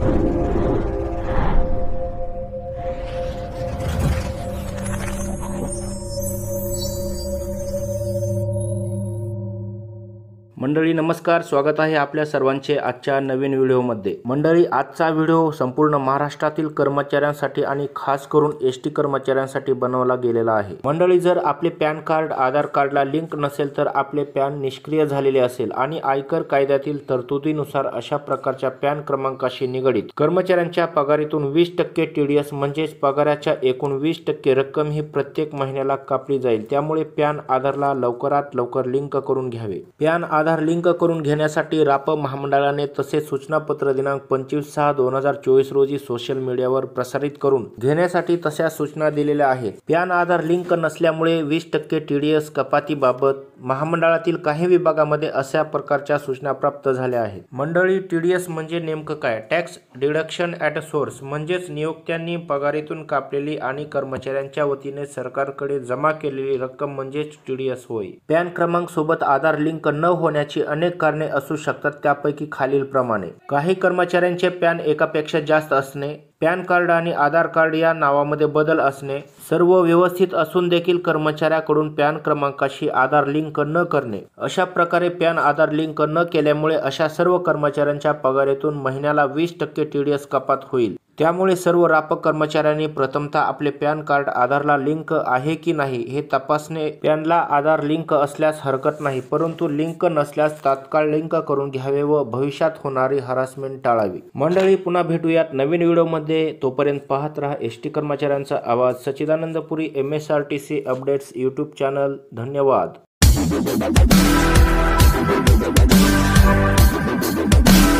मंडळी नमस्कार, स्वागत आहे आपल्या सर्वांचे आजच्या नवीन व्हिडिओमध्ये। मंडळी आजचा व्हिडिओ संपूर्ण महाराष्ट्रातील कर्मचाऱ्यांसाठी आणि खास करून एसटी कर्मचाऱ्यांसाठी बनवला गेलेला आहे। मंडळी जर आपले पॅन कार्ड आधार कार्डला लिंक नसेल तर आपले पॅन निष्क्रिय झालेले असेल आणि आयकर कायद्यातील तरतुदीनुसार अशा प्रकारच्या पॅन क्रमांकाशी निगडित कर्मचाऱ्यांच्या पगारीतून 20% TDS म्हणजेच पगाराच्या एकूण 20% रक्कम ही प्रत्येक महिन्याला कापली जाईल। त्यामुळे पॅन आधारला लवकरात लवकर लिंक करून घ्यावे। पॅन आधार लिंक करून घेण्यासाठी राप महामंडळाने तसे सूचनापत्र दिनांक 25/6/2024 रोजी सोशल मीडियावर प्रसारित करून घेण्यासाठी तशा सूचना दिलेल्या आहेत। पॅन आधार लिंक नसल्यामुळे 20% TDS कपातीबाबत महामंडळातील काही विभागामध्ये अशा प्रकारच्या सूचना प्राप्त झाल्या आहेत। मंडळी TDS म्हणजे नेमकं काय? टॅक्स डिडक्शन ॲट सोर्स म्हणजेच नियोक्त्यांनी पगारीतून कापलेली आणि कर्मचाऱ्यांच्या वतीने सरकारकडे जमा केलेली रक्कम म्हणजेच TDS होय। पॅन क्रमांक सोबत आधार लिंक न होण्याची अनेक कारणे असू शकतात, त्यापैकी खालील प्रमाणे। काही कर्मचाऱ्यांचे पॅन एकापेक्षा जास्त असणे, पॅन कार्ड आणि आधार कार्ड या नावामध्ये बदल असणे, सर्व व्यवस्थित असून देखील कर्मचाऱ्याकडून पॅन क्रमांकाशी आधार लिंक न करणे। अशा प्रकारे पॅन आधार लिंक न केल्यामुळे अशा सर्व कर्मचाऱ्यांच्या पगारातून महिन्याला 20% TDS कपात होईल। त्यामुळे सर्व राप कर्मचाऱ्यांनी प्रथमतः आपले पॅन कार्ड आधारला लिंक आहे की नाही हे तपासणे। पॅनला आधार लिंक असल्यास हरकत नाही, परंतु लिंक नसल्यास तात्काळ लिंक करून घ्यावे व भविष्यात होणारी हरासमेंट टाळावी। मंडळी पुन्हा भेटूयात नवीन व्हिडिओमध्ये, तोपर्यंत पाहत रहा एसटी कर्मचाऱ्यांचा आवाज। Sachchidanandpuri MSRTC updates YouTube channel. धन्यवाद।